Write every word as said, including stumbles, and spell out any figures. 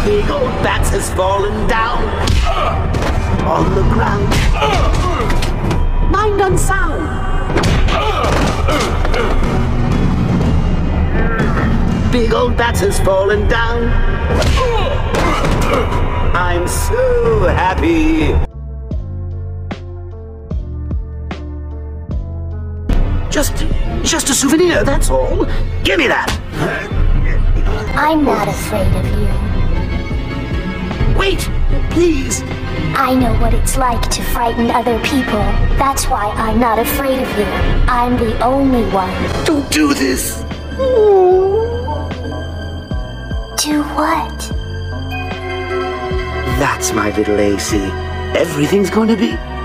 big old bat has fallen down on the ground. Mind unsound. Big old bat has fallen down. I'm so happy. Just, just a souvenir, that's all. Give me that. I'm not afraid of you. Wait, please. I know what it's like to frighten other people. That's why I'm not afraid of you. I'm the only one. Don't do this. Do what? That's my little A C. Everything's going to be